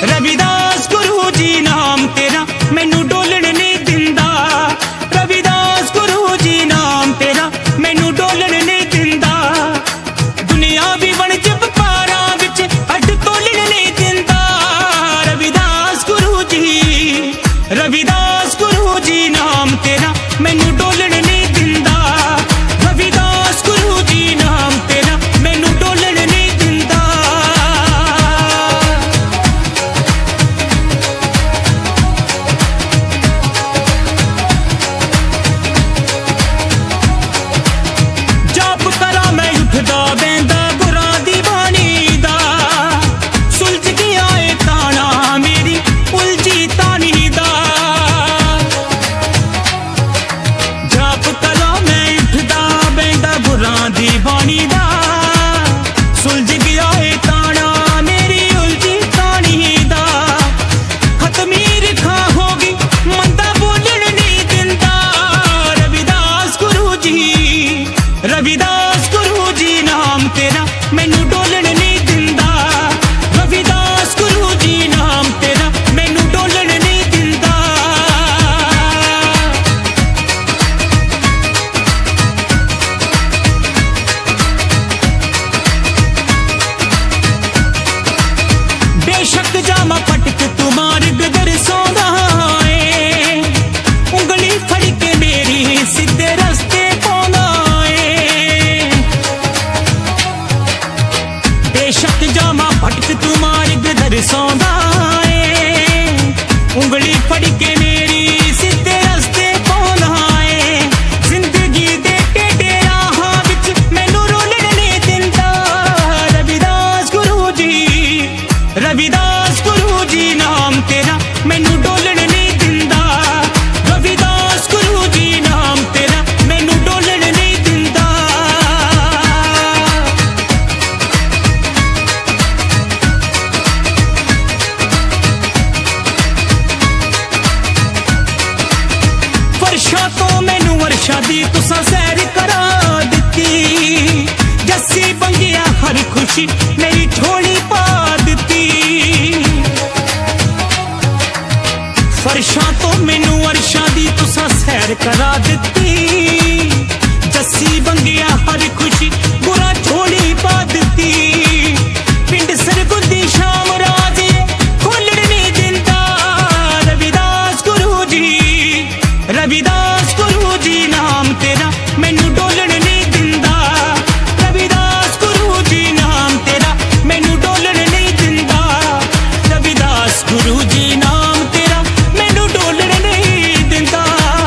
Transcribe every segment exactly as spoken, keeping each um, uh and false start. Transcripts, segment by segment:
रविदास गुरु जी नाम तेरा मैनू डोलण नहीं दिंदा। रविदास गुरु जी नाम तेरा मैनू डोलण नहीं दिंदा। दुनिया भी बन जब पारा विच अड तोलण नहीं दिंदा। रविदास गुरु जी रविदास गुरु जी नाम तेरा मैनू डोलण नहीं दिंदा। रविदास गुरु जी नाम तेरा मैनू डोलण नहीं दिंदा। जाप करा मैं उठदा बैंदा गुरां दी बाणी दा। सुलझ गया ए ताना मेरी उलझी तानी दा। जाप करा मैं उठदा बैंदा गुरां दी बाणी दा। सुलझ गया ए ताना मेरी उलझी तानी दा। खतमीर खा होगी मंदा बोलण नहीं दिंदा। रविदास गुरु जी रविदास गुरु जी नाम तेरा मैनू डोलण नहीं दिंदा। रविदास गुरु जी नाम तेरा मैनू डोलण नहीं दिंदा। बेशक जामा पटक तू मार्ग दरसोंदा है। उंगली फड़ के मेरी सीधे रस्ते पाउंदा है। बेशक जामा पटक तू मार्ग दरसोंदा है। उंगली फड़ के मेरी सीधे रस्ते पाउंदा है। जिंदगी दे टेढ़े राहां विच मैनू रोलण नहीं दिंदा। रविदास गुरु जी रविदास गुरु जी नाम तेरा मैनू डोलण नहीं दिंदा। रविदास गुरु जी नाम तेरा मैनू डोलण नहीं दिंदा। फरशा तो मैनू वर्षा दी तुसां सैर करा दित्ती। जस्सी बंगिया हर खुशी मेरी झोली पा दित्ती। फरशा तो मैनू वर्षा दी तुसां सैर करा दित्ती। जस्सी बंगिया हर खुशी बुरा झोली पा दित्ती। पिंड सरगुंदी शाम राजे खोलण नहीं दिंदा। रविदास गुरु जी रविदास गुरु जी नाम तेरा मैनू डोलण नहीं दिंदा। रविदास गुरु जी नाम तेरा मैनू डोलण नहीं दिंदा। रविदास गुरु जी नाम तेरा मैनू डोलण नहीं दिंदा।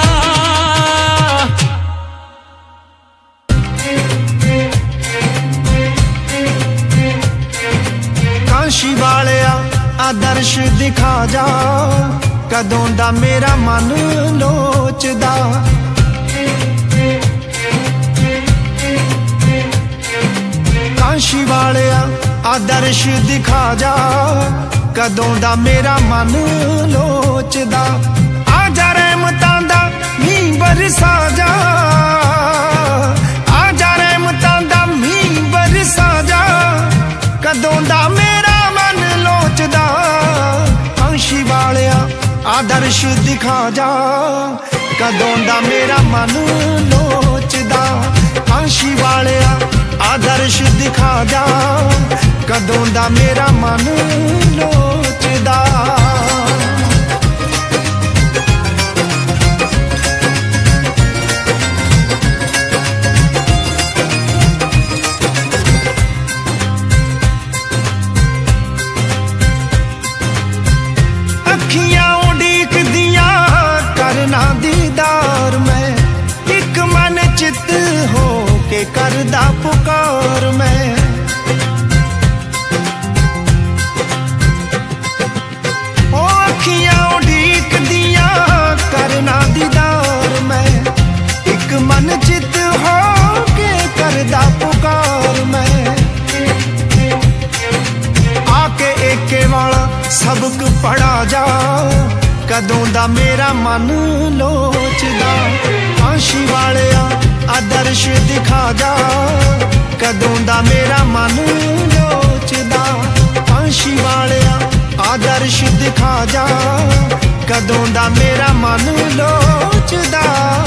काशी वालिया आदर्श दिखा जा। कदों दा मेरा मन लोचदा। काशी वालिया आदर्श दिखा जा। कदों दा मेरा मन लोचदा। आजा रहमतां दा मींह बरसा जा। आजा रहमतां दा मींह बरसा जा। कदों दा मेरा मन लोचदा। काशी वालिया आदर्श दिखा जा। कदों दा मेरा मन लोचदा। काशी वालिया आदर्श दिखा जा। कदों दा मेरा मन लोचदा। अखियां उड़ीक दिया करना दीदार मैं। एक मन चित हो के करदा पुकार मैं। ओ अखियां उड़ीक दिया करना दीदार मैं। एक मन चित हो के करदा पुकार मैं। आके एके वाला सबक पढ़ा जा। कदों दा मेरा मन लोचदा। काशी वालिया आदर्श दिखा जा। कदों दा मेरा मन लोचदा। काशी वालिया आदर्श दिखा जा कदों दा मेरा मन लोचदा।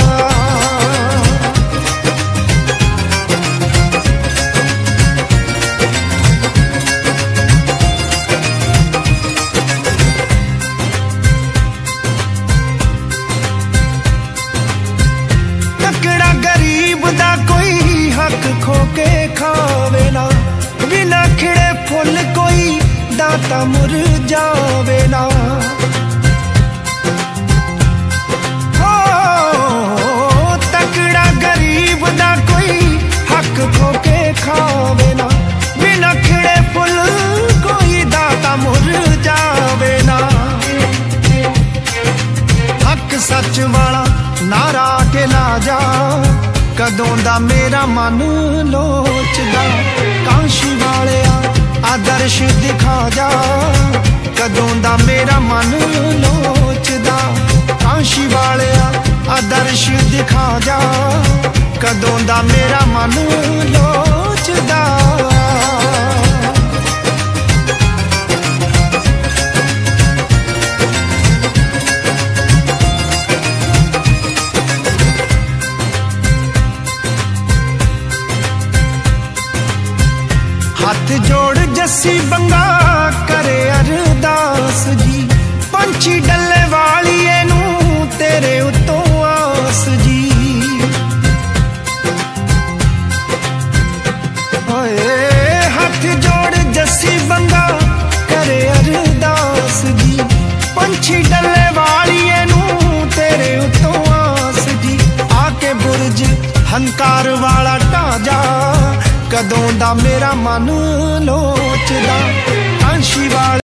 तकड़ा गरीब दा कोई हक खो के खावे ना, बिना खिड़े फुल कोई दाता मुरझावे ना। हो तकड़ा गरीब दा कोई हक खो के खावे ना, बिना खिड़े फुल कोई दाता मुरझावे ना। हक सच वाला नारा के ला जा कदों दा मेरा मन लोचदा। काशी वालिया आदर्श दिखा जा कदों दा मेरा मन लोचदा। काशी वालिया आदर्श दिखा जा कदों दा मेरा मन लोचदा। हाथ जोड़ जस्सी बंगा करे अरदास जी, पंछी डले वाली नू तेरे उतों आस जी। ओए हाथ जोड़ जस्सी बंगा करे अरदास जी, पंछी डले वाली नू तेरे उतों आस जी। आके बुरज हंकार वाला ढा जा कदों दा मेरा मन लोचदा। काशी वाला